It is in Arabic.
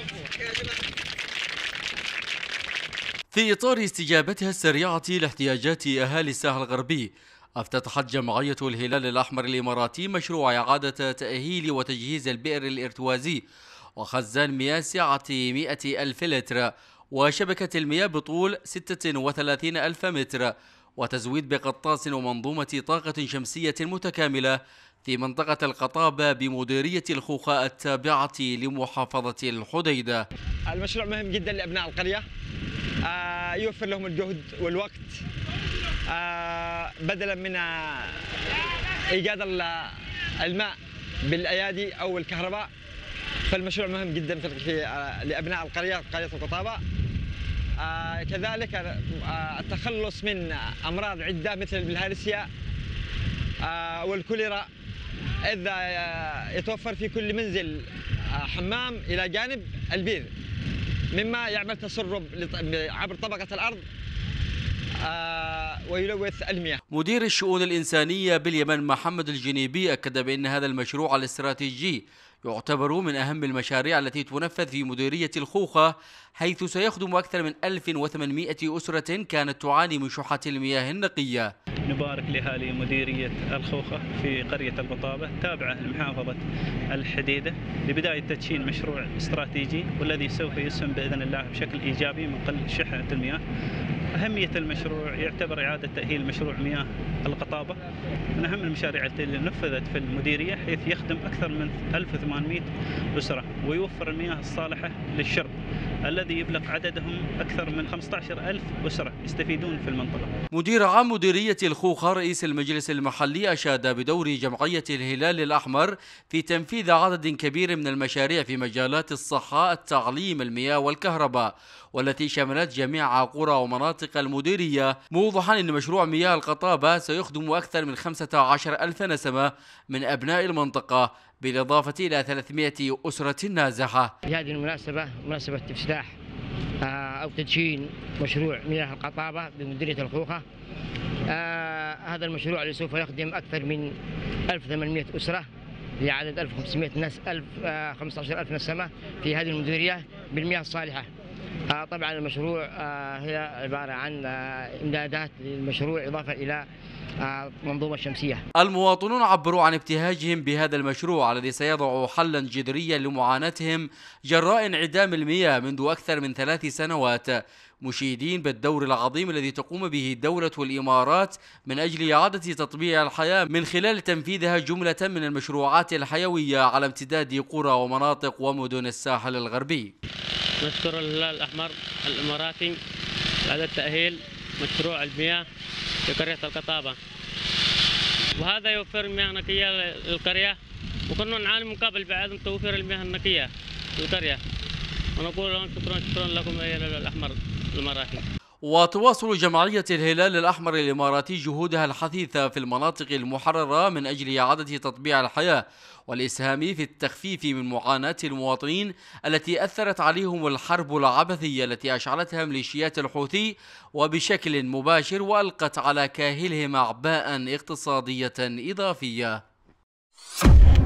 في إطار استجابتها السريعة لاحتياجات أهالي الساحل الغربي، افتتحت جمعية الهلال الأحمر الإماراتي مشروع إعادة تأهيل وتجهيز البئر الارتوازي وخزان مياه سعة 100 ألف لتر وشبكة المياه بطول 36 ألف متر وتزويد بقطاس ومنظومة طاقة شمسية متكاملة في منطقة القطابة بمديرية الخوخاء التابعة لمحافظة الحديدة. المشروع مهم جدا لأبناء القرية، يوفر لهم الجهد والوقت بدلا من إيجاد الماء بالأيادي أو الكهرباء. فالمشروع مهم جدا لأبناء القرية، قرية القطابة. كذلك التخلص من أمراض عدة مثل البلهارسيا والكوليرا، إذ يتوفر في كل منزل حمام إلى جانب البير، مما يعمل تسرب عبر طبقة الأرض ويلوث المياه. مدير الشؤون الإنسانية باليمن محمد الجنيبي أكد بأن هذا المشروع الاستراتيجي يعتبر من أهم المشاريع التي تنفذ في مديرية الخوخة، حيث سيخدم أكثر من 1800 أسرة كانت تعاني من شحة المياه النقية. نبارك لأهالي مديرية الخوخة في قرية القطابة تابعة لمحافظة الحديدة لبداية تدشين مشروع استراتيجي والذي سوف يسهم بإذن الله بشكل إيجابي من قل شحة المياه. أهمية المشروع يعتبر إعادة تأهيل مشروع مياه القطابة من أهم المشاريع التي نفذت في المديرية، حيث يخدم أكثر من 1800 أسرة ويوفر المياه الصالحة للشرب الذي يبلغ عددهم أكثر من 15,000 أسرة يستفيدون في المنطقة. مدير عام مديرية الخوخة رئيس المجلس المحلي أشاد بدور جمعية الهلال الأحمر في تنفيذ عدد كبير من المشاريع في مجالات الصحة، التعليم، المياه والكهرباء، والتي شملت جميع قرى ومناطق المديرية، موضحا أن مشروع مياه القطابة سيخدم أكثر من 15,000 نسمة من أبناء المنطقة، بالإضافة إلى 300 أسرة نازحة. في هذه المناسبة، مناسبة افتتاح أو تدشين مشروع مياه القطابة بمديرية الخوخة. هذا المشروع اللي سوف يخدم أكثر من 1800 أسرة لعدد 1500 15,000 نسمة في هذه المديرية بالمياه الصالحة. طبعا المشروع هي عبارة عن إمدادات للمشروع إضافة إلى منظومة شمسية. المواطنون عبروا عن ابتهاجهم بهذا المشروع الذي سيضع حلا جذريا لمعاناتهم جراء انعدام المياه منذ أكثر من 3 سنوات، مشيدين بالدور العظيم الذي تقوم به دولة الإمارات من أجل إعادة تطبيع الحياة من خلال تنفيذها جملة من المشروعات الحيوية على امتداد قرى ومناطق ومدن الساحل الغربي. نشكر الهلال الأحمر الإماراتي على التأهيل مشروع المياه في قرية القطابة، وهذا يوفر مياه نقية للقرية، وكنا نعاني من قبل بعدم توفير المياه النقية للقرية، ونقول لهم شكرا لكم يا الهلال الأحمر الإماراتي. وتواصل جمعية الهلال الأحمر الإماراتي جهودها الحثيثة في المناطق المحررة من أجل إعادة تطبيع الحياة والإسهام في التخفيف من معاناة المواطنين التي أثرت عليهم الحرب العبثية التي أشعلتها ميليشيات الحوثي وبشكل مباشر وألقت على كاهلهم أعباء اقتصادية إضافية.